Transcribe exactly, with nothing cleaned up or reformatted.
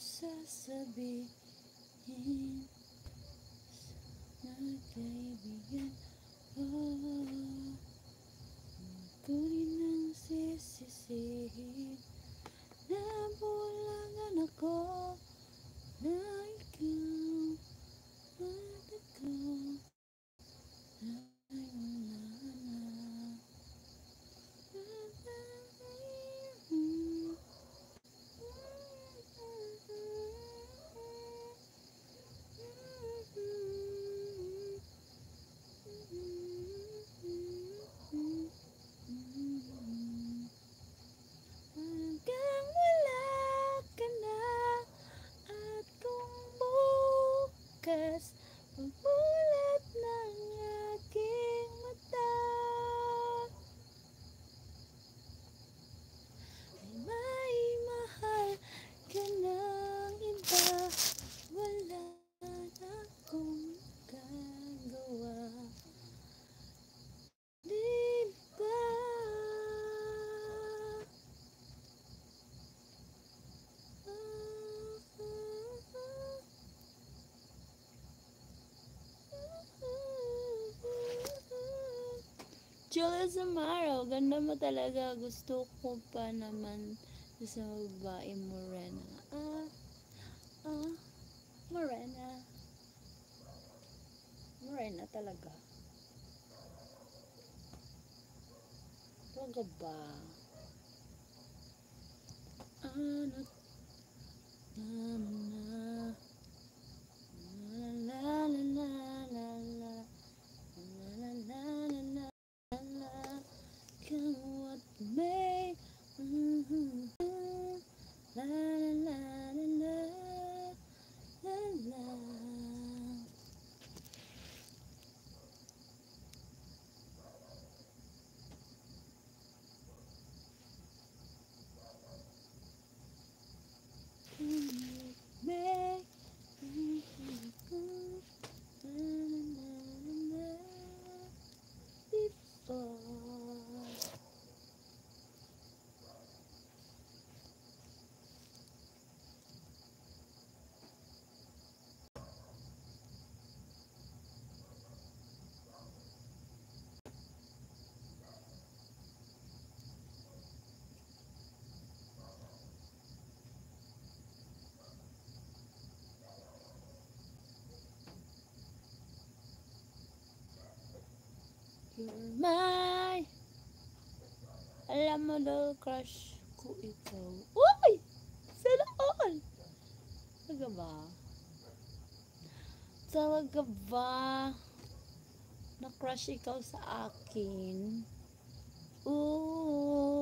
sasabihin sa mga kaibigan ko. Kunin ang sisisihin na bulangan ako na ikaw at ako ay wala na. Hanggang wala ka na at kung bukas pagmulat ng aking mata ay may mahal ka ng iba, wala na akong magagawa. Di ba? Julia Zamaro, ganda mo talaga. Gusto ko pa naman sa babae morena. Ah, ah, morena. Morena talaga. Talaga ba? Ano? Na, na, la, la, la, la, la, la, la, la, la, la. Come what may, mm-hmm. La la la la la la la. Come what may, mm-hmm. La la la la la. Before. You're my, alam mo daw crush ko ikaw. Uy! Sana all! Talaga ba? Talaga ba? Na crush ikaw sa akin? Ooh.